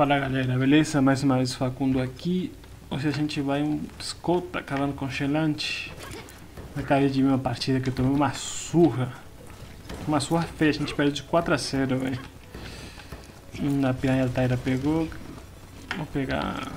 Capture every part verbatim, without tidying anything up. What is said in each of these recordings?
Fala galera, beleza? Mais uma vez Facundo aqui. Hoje a gente vai um escolta cavando congelante. Acabei de ver uma partida que eu tomei uma surra. Uma surra feia, a gente perde de quatro a zero, velho. Na piranha da Taira pegou. Vou pegar.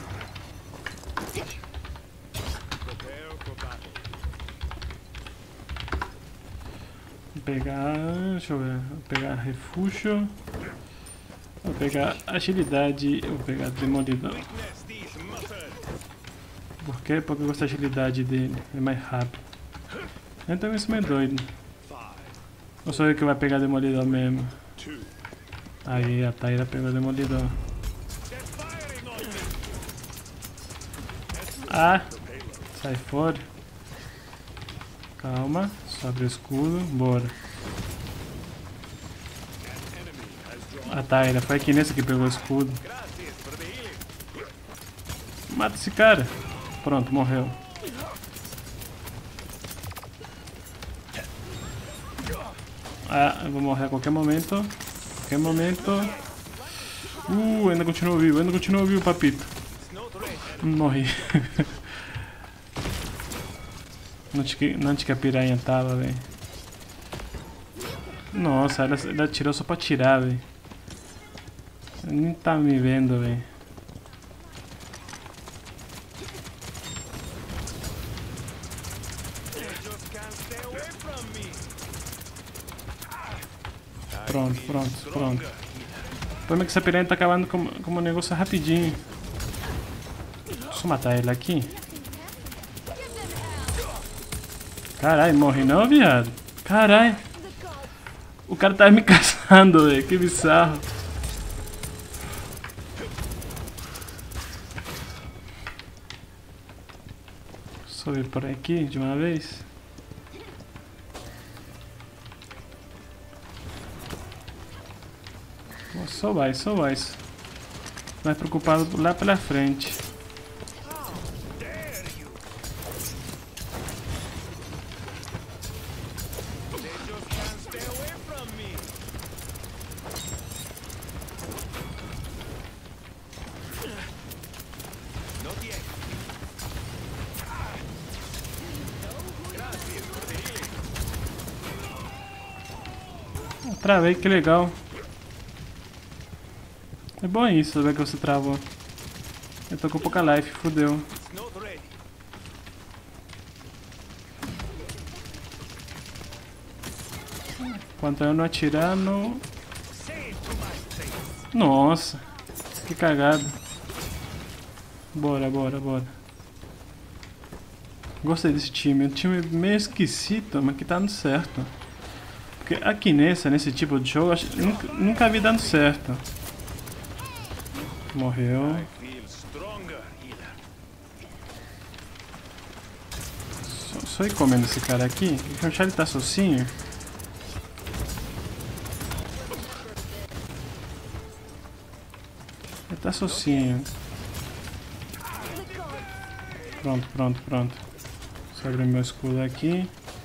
Vou pegar. Deixa eu ver. Vou pegar refúgio. Vou pegar agilidade, vou pegar demolidor. Por quê? Porque eu gosto da agilidade dele, é mais rápido. Então isso é doido. Ou sou eu que vai pegar demolidor mesmo? Aí a Taira pegou demolidor. Ah! Sai fora. Calma, só abre o escudo, bora. A Taira, foi aqui nesse que pegou o escudo. Mata esse cara. Pronto, morreu. Ah, eu vou morrer a qualquer momento. Qualquer momento. Uh, ainda continua vivo, ainda continua vivo, papito. Morri. Onde que a piranha tava, velho? Nossa, ela, ela atirou só pra tirar, velho. Nem tá me vendo, velho. Pronto, pronto, pronto. O problema é que essa piranha tá acabando com, com o negócio rapidinho. Deixa eu matar ele aqui. Caralho, morre não, viado? Caralho. O cara tá me caçando, velho. Que bizarro. Subir por aqui de uma vez. Só vai, só vai. Mais preocupado lá pela frente. Travei, que legal. É bom isso, saber que você travou. Eu tô com pouca life, fodeu. Enquanto eu não atirar, não... Nossa, que cagada. Bora, bora, bora. Gostei desse time. Um time meio esquisito, mas que tá dando certo. Porque aqui nesse, nesse tipo de jogo, acho, nunca, nunca vi dando certo. Morreu. Só, só ir comendo esse cara aqui. Deixa eu achar ele tá sozinho. Ele tá sozinho. Pronto, pronto, pronto. Só abrir meu escudo aqui.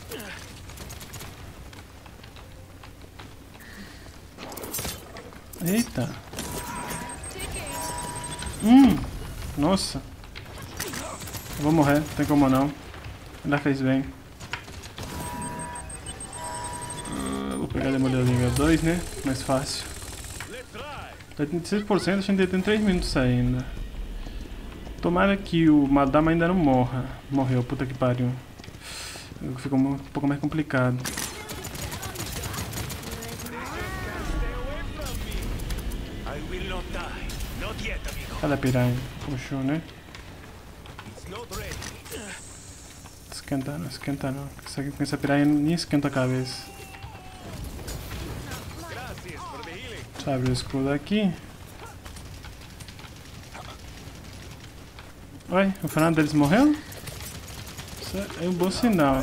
Eita. Hum. Nossa. Eu vou morrer, não tem como não. Ainda fez bem. Uh, vou pegar a demolidor nível dois, né? Mais fácil. oitenta e seis por cento, a gente tem três minutos ainda. Tomara que o Madama ainda não morra. Morreu, puta que pariu. Ficou um pouco mais complicado. Cadê a piranha? Puxou, né? Esquenta não, esquenta não. Com essa piranha nem esquenta a cabeça. Deixa eu abrir o escudo aqui. Ué, o Fernando deles morreu? Isso é um bom sinal.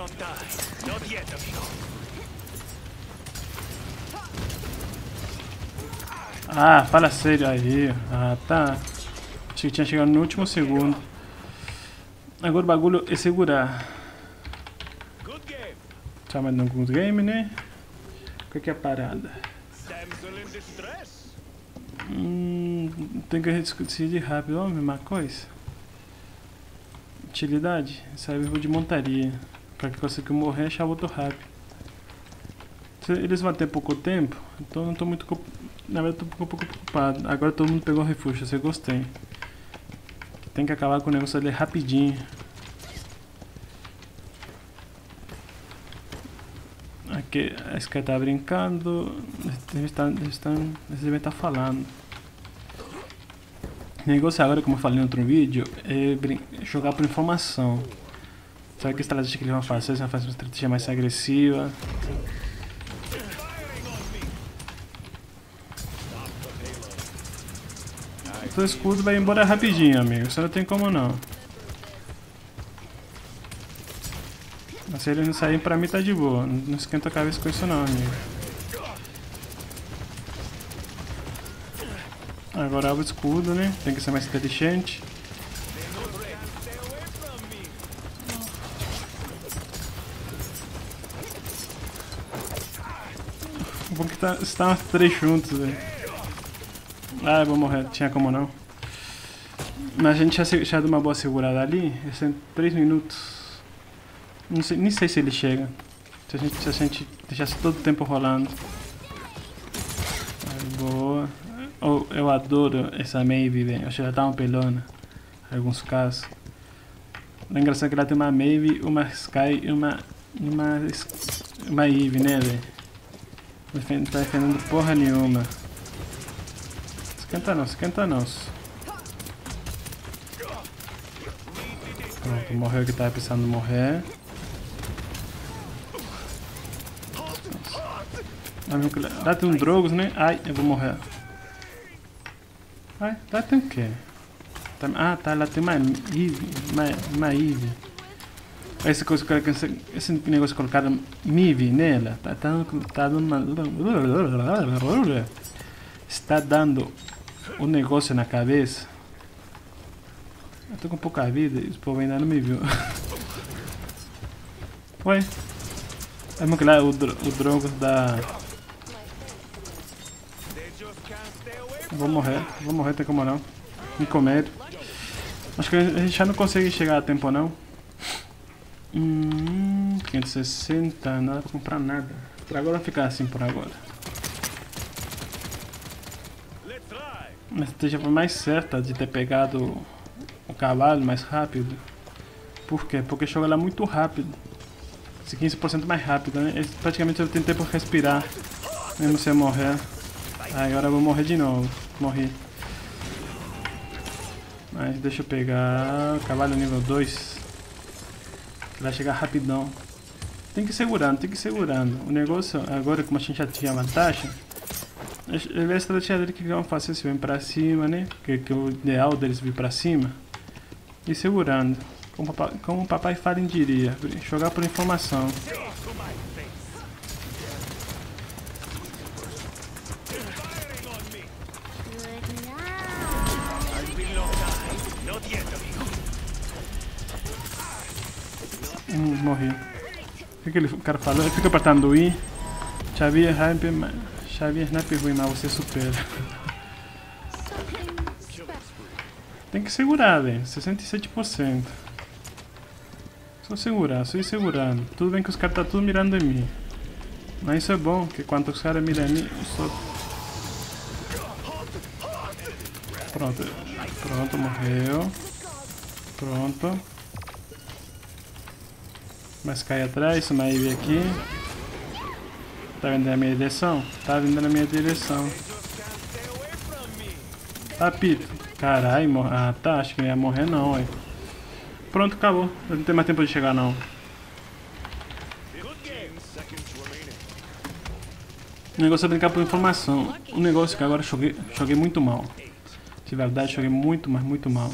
Ah, fala sério aí. Ah, tá. Achei que tinha chegado no último segundo. Agora o bagulho é segurar. Tá mais no good game, né? O que é a parada? Hum, tem que decidir rápido. Ó, oh, mesma coisa. Utilidade. Serve de montaria. Qualquer coisa que eu morrer, já volto rápido. Eles vão ter pouco tempo, então eu não tô muito... Na verdade eu tô um pouco preocupado. Agora todo mundo pegou refúgio, eu gostei. Tem que acabar com o negócio ali rapidinho. Aqui a Sky tá brincando. Eles devem estar falando. O negócio agora, como eu falei no outro vídeo, é jogar por informação. Sabe que estratégia que eles vão fazer? Eles vão fazer uma estratégia mais agressiva. O escudo vai embora rapidinho, amigo. Isso não tem como não. Mas se eles não saírem, pra mim tá de boa. Não esquenta a cabeça com isso não, amigo. Agora o escudo, né? Tem que ser mais inteligente. O bom que tá, estão os três juntos, velho. Ah, eu vou morrer, tinha como não. Mas a gente já, já deu uma boa segurada ali. Esses três minutos. Não sei, nem sei se ele chega. Se a gente, se a gente deixasse todo o tempo rolando. Boa. Oh, eu adoro essa Maeve, velho. Acho que ela dá uma pelona. Em alguns casos. O engraçado é que ela tem uma Maeve, uma Sky e uma. Uma. Uma Eve, né, velho? Não tá defendendo porra nenhuma. Esquenta não, esquenta não. Pronto, morreu que tava pensando em morrer. Lá tem um Drogos, né? Ai, eu vou morrer. Ai, lá tem o quê? Ah, tá, lá tem uma Eve. Uma, uma Eve. Essa coisa, esse negócio de colocar Mive nela. Tá, tá, tá dando uma... Está dando um negócio na cabeça. Eu tô com pouca vida e o povo ainda não me viu. Ué? É que lá o, o Drogos da... Vou morrer, vou morrer, tem como não. Me comer. Acho que a gente já não consegue chegar a tempo não. Hum, quinhentos e sessenta, nada pra comprar nada. Por agora vai ficar assim por agora. A estratégia foi mais certa de ter pegado o cavalo mais rápido. Por quê? Porque joga lá muito rápido. Esse quinze por cento mais rápido, né? Esse, praticamente eu tenho tempo pra respirar. Mesmo sem morrer. Ah, agora eu vou morrer de novo. Morri. Mas deixa eu pegar o cavalo nível dois. Que vai chegar rapidão. Tem que ir segurando, tem que ir segurando. O negócio, agora como a gente já tinha vantagem, a estratégia dele que vão fazer se vem pra cima, né? Que, que o ideal deles vir pra cima. E segurando. Como, papai, como o papai Fallen diria, jogar por informação. Hum, morri. O que, que ele, o cara falou? Ele fica apertando o I. Xavier Hype, Xavier Snap ruim, mas você supera. Tem que segurar, velho. sessenta e sete por cento. Só segurar, só ir segurando. Tudo bem que os caras tá tudo mirando em mim. Mas isso é bom, que quando os caras miram em mim, eu só... Pronto. Pronto, morreu. Pronto. Mas cai atrás, uma Ivy aqui. Tá vindo na minha direção? Tá vindo na minha direção. Tá, Pito. Caralho, mor... ah tá, acho que não ia morrer não, ué. Pronto, acabou. Eu não tenho mais tempo de chegar não. O negócio é brincar por informação. O negócio é que agora eu joguei, joguei muito mal. De verdade, joguei muito, mas muito mal.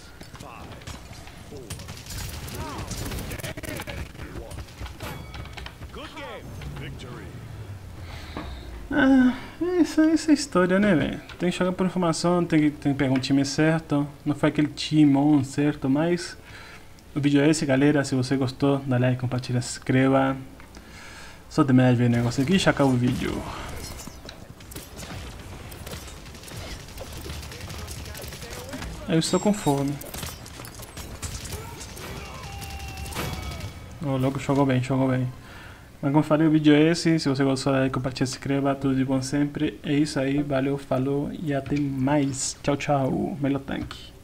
Ah, essa, essa é a história, né, velho? Tem que jogar por informação, tem que, tem que pegar um time certo. Não foi aquele timão certo, mas... O vídeo é esse, galera. Se você gostou, dá like, compartilha, se inscreva. Só terminar de ver o negócio aqui e já acaba o vídeo. Eu estou com fome. Oh, logo jogou bem, jogou bem. Mas como falei, o vídeo é esse. Se você gostou, like, compartilha, se inscreva. Tudo de bom sempre. É isso aí. Valeu, falou e até mais. Tchau, tchau. Melhor tanque.